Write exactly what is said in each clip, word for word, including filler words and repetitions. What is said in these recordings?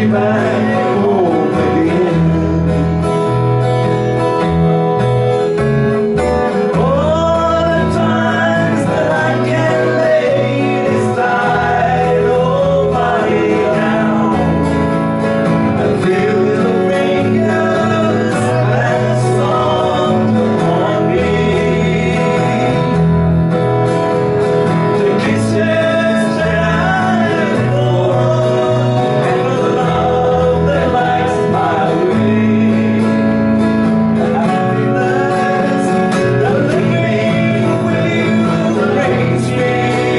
back home again. All the times that I can lay this tight old body down, I feel your fingers and soft upon me. The kisses that I live for, and the love that lights my way. The happiness that living with you brings me.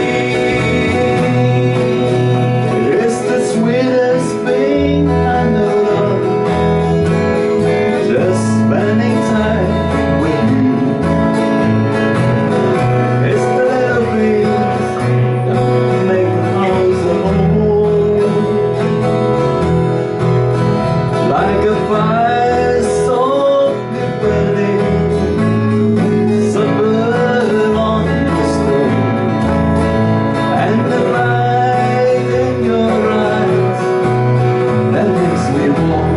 It's the sweetest thing I know of, just spending time with you. It's the little things that make the house a home, like a fire softly burning, sunburned on the stone, and the light in your eyes that makes me warm.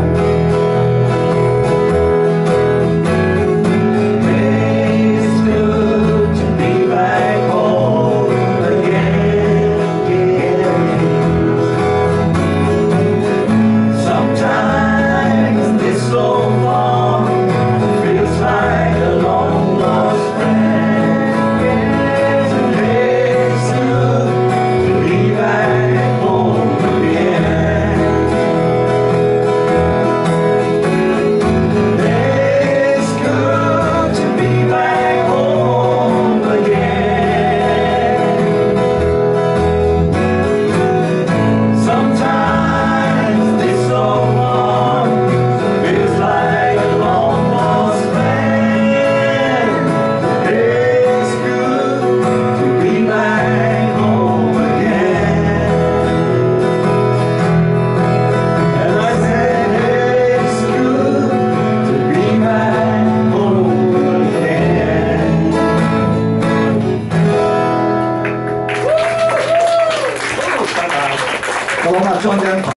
It's good to be back home again. Sometimes this so far feels like a long lost friend. It's good to be back home again. It's good to be back home again. Sometimes this so far feels like a long lost friend. It's good to be back home again. And I said it's good to be back home again. 好，那庄家。